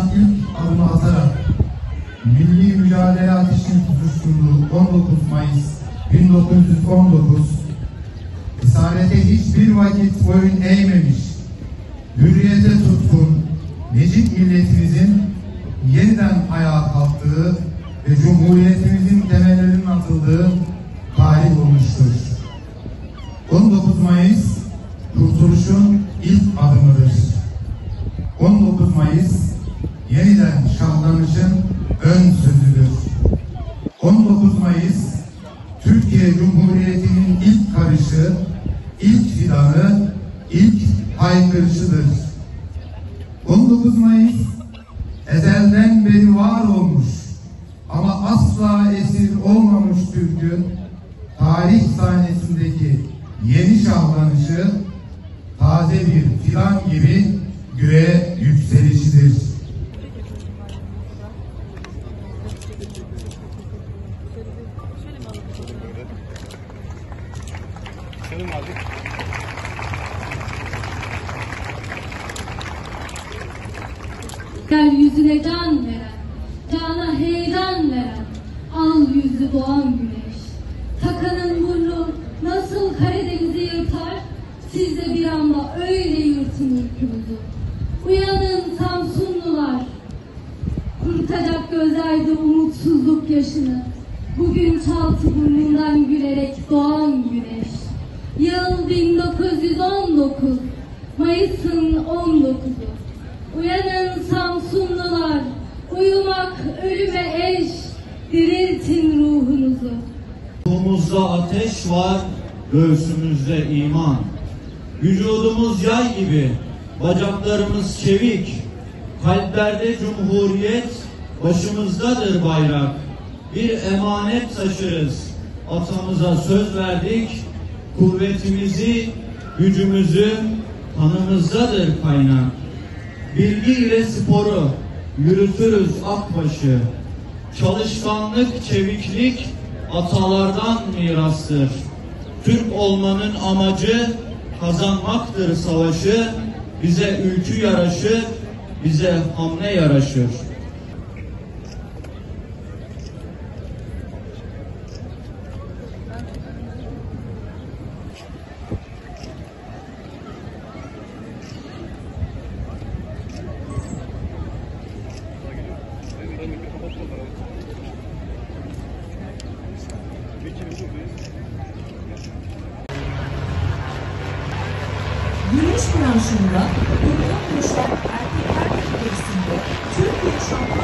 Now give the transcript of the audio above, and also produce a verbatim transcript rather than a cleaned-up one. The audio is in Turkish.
ilk adımı atarak milli mücadele ateşini tutuşturduğu on dokuz Mayıs bin dokuz yüz on dokuz, esarete hiçbir vakit boyun eğmemiş, hürriyete tutkun, necip milletimizin yeniden ayağa kalktığı ve Cumhuriyetimizin temellerinin atıldığı tarih olmuştur. on dokuz Mayıs, kurtuluşun ilk adımıdır. on dokuz Mayıs, yeniden şahlanışın ön sözüdür. on dokuz Mayıs, Türkiye Cumhuriyeti'nin ilk karışı, ilk fidanı, ilk haykırışıdır. on dokuz Mayıs, ezelden beri var olmuş ama asla esir olmamış Türk'ün tarih sahnesindeki yeni şahlanışı, taze bir fidan gibi göğe yükselişidir. Yeryüzüne can veren, cana heyran veren, al yüzü doğan güneş. Takanın burnu nasıl Karadeniz'i yırtar, siz de bir anda öyle yırtın ülkümüzü. Uyanın Samsunlular, kurutacak gözlerde umutsuzluk yaşını. Bugün çaltı burnundan gülerek doğan güneş. Yıl bin dokuz yüz on dokuz, Mayıs'ın on dokuzu. Uyanın Samsunlular, uyumak ölüme eş, diriltin ruhunuzu. Ruhumuzda ateş var, göğsümüzde iman. Vücudumuz yay gibi, bacaklarımız çevik. Kalplerde cumhuriyet, başımızdadır bayrak. Bir emanet taşırız, atamıza söz verdik. Kuvvetimizi, gücümüzü kanımızdadır kaynak. Bilgi ile sporu yürütürüz akbaşı. Çalışkanlık, çeviklik atalardan mirastır. Türk olmanın amacı kazanmaktır savaşı. Bize ülkü yaraşır, bize hamle yaraşır. Güneş branşında doksan kuşak erkekler kategorisinde Türkiye şampiyonu